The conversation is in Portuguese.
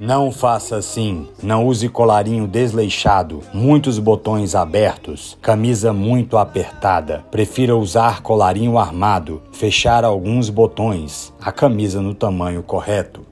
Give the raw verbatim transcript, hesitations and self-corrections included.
Não faça assim, não use colarinho desleixado, muitos botões abertos, camisa muito apertada. Prefira usar colarinho armado, fechar alguns botões, a camisa no tamanho correto.